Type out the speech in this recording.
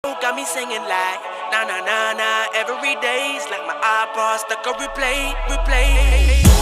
got me singing like na na na na every day's like my iPod stuck on replay.